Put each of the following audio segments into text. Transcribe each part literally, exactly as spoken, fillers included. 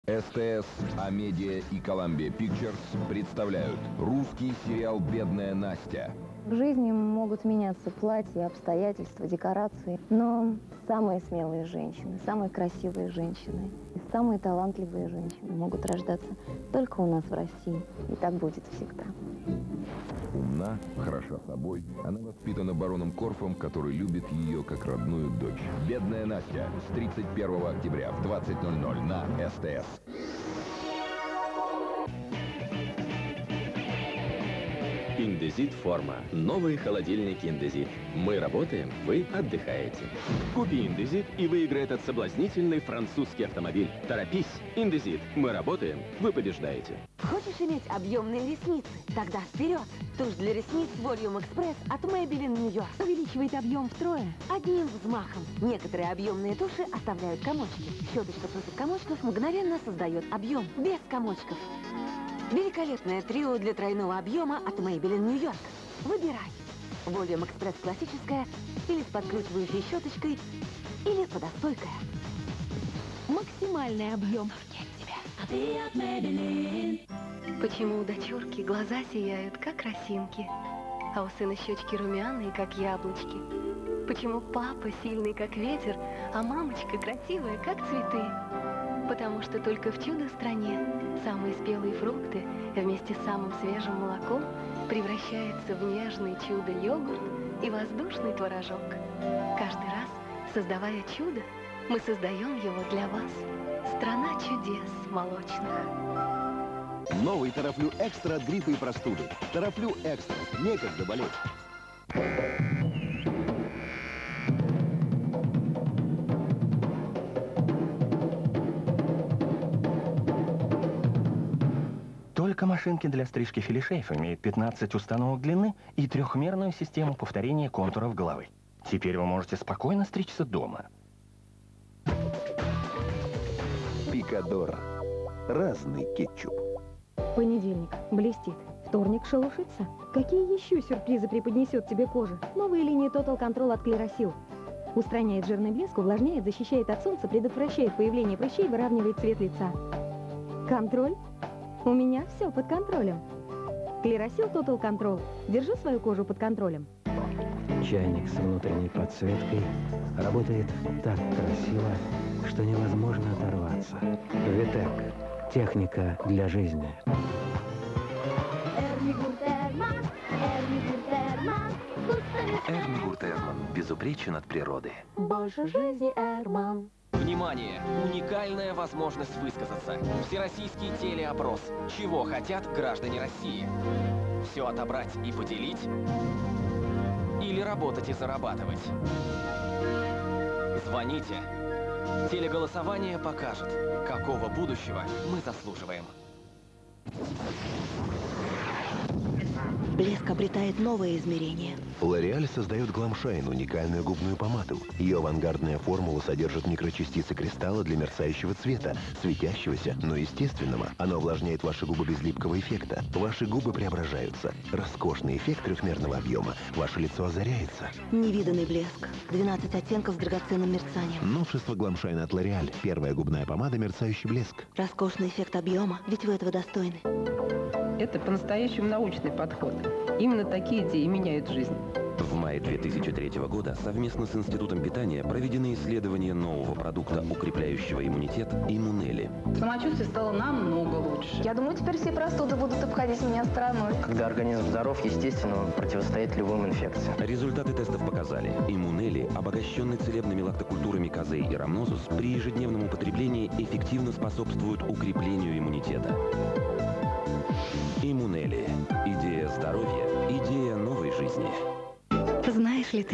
СТС, Амедиа и Columbia Pictures представляют русский сериал «Бедная Настя». В жизни могут меняться платья, обстоятельства, декорации, но самые смелые женщины, самые красивые женщины и самые талантливые женщины могут рождаться только у нас в России. И так будет всегда. Умна, хороша собой. Она воспитана бароном Корфом, который любит ее как родную дочь. «Бедная Настя» с тридцать первого октября в двадцать ноль ноль на СТС. Индезит Форма. Новые холодильники Индезит. Мы работаем, вы отдыхаете. Купи Индезит и выиграй этот соблазнительный французский автомобиль. Торопись. Индезит. Мы работаем, вы побеждаете. Хочешь иметь объемные ресницы? Тогда вперед! Тушь для ресниц Volume Express от Maybelline New York. Увеличивает объем втрое. Одним взмахом. Некоторые объемные туши оставляют комочки. Щеточка против комочков мгновенно создает объем. Без комочков. Великолепное трио для тройного объема от Maybelline New York. Выбирай. Volume Express классическая, или с подкручивающей щеточкой, или с водостойкая. Максимальный объем. Почему у дочурки глаза сияют, как росинки, а у сына щечки румяные, как яблочки? Почему папа сильный, как ветер, а мамочка красивая, как цветы? Потому что только в чудо-стране самые спелые фрукты вместе с самым свежим молоком превращаются в нежный чудо-йогурт и воздушный творожок. Каждый раз, создавая чудо, мы создаем его для вас. Страна чудес молочных. Новый Тарафлю Экстра от гриппа и простуды. Тарафлю Экстра. Некогда болеть. Только машинки для стрижки филишейф имеют пятнадцать установок длины и трехмерную систему повторения контуров головы. Теперь вы можете спокойно стричься дома. Пикадор. Разный кетчуп. Понедельник блестит, вторник шелушится. Какие еще сюрпризы преподнесет тебе кожа? Новая линия Total Control от Clearasil. Устраняет жирный блеск, увлажняет, защищает от солнца, предотвращает появление прыщей, выравнивает цвет лица. Контроль? У меня все под контролем. Clearasil Total Control. Держи свою кожу под контролем. Чайник с внутренней подсветкой работает так красиво, что невозможно оторваться. Витек. Техника для жизни. Эрмигурт Эрман. Безупречен от природы. Больше жизни, Эрман. Внимание! Уникальная возможность высказаться. Всероссийский телеопрос. Чего хотят граждане России? Все отобрать и поделить? Или работать и зарабатывать? Звоните. Телеголосование покажет, какого будущего мы заслуживаем. Блеск обретает новое измерение. L'Oréal создает Glamshine, уникальную губную помаду. Ее авангардная формула содержит микрочастицы кристалла для мерцающего цвета, светящегося, но естественного. Она увлажняет ваши губы без липкого эффекта. Ваши губы преображаются. Роскошный эффект трехмерного объема. Ваше лицо озаряется. Невиданный блеск. двенадцать оттенков с драгоценным мерцанием. Новшество Glamshine от L'Oréal. Первая губная помада, мерцающий блеск. Роскошный эффект объема, ведь вы этого достойны. Это по-настоящему научный подход. Именно такие идеи меняют жизнь. В мае две тысячи третьего года совместно с Институтом питания проведены исследования нового продукта, укрепляющего иммунитет Иммунели. Самочувствие стало намного лучше. Я думаю, теперь все простуды будут обходить меня стороной. Когда организм здоров, естественно, он противостоит любым инфекциям. Результаты тестов показали, Иммунели, обогащенный целебными лактокультурами козы и рамнозус, при ежедневном употреблении эффективно способствует укреплению иммунитета. Иммунели. Идея здоровья, идея новой жизни. Знаешь ли ты?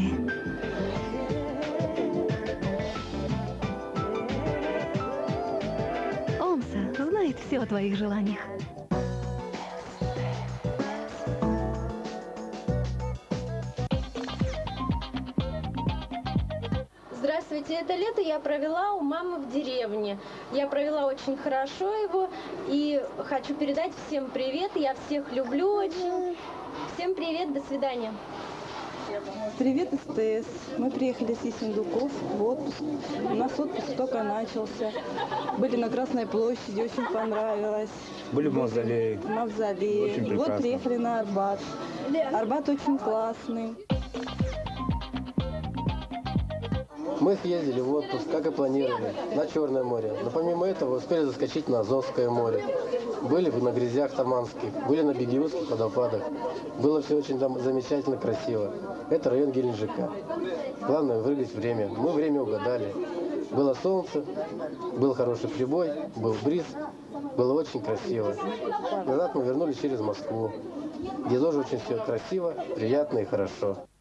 Омса знает все о твоих желаниях. Здравствуйте, это лето я провела у мамы в деревне. Я провела очень хорошо его и хочу передать всем привет. Я всех люблю очень. Всем привет, до свидания. Привет, СТС. Мы приехали с Ессентуков в отпуск. У нас отпуск только начался. Были на Красной площади, очень понравилось. Были в Мавзолее. В Мавзолее. Очень И вот прекрасно. приехали на Арбат. Арбат очень классный. Мы съездили в отпуск, как и планировали, на Черное море. Но помимо этого успели заскочить на Азовское море. Были на грязях Таманских, были на Бегеутских водопадах. Было все очень там замечательно красиво. Это район Геленджика. Главное выиграть время. Мы время угадали. Было солнце, был хороший прибой, был бриз. Было очень красиво. Назад мы вернулись через Москву, где тоже очень все красиво, приятно и хорошо.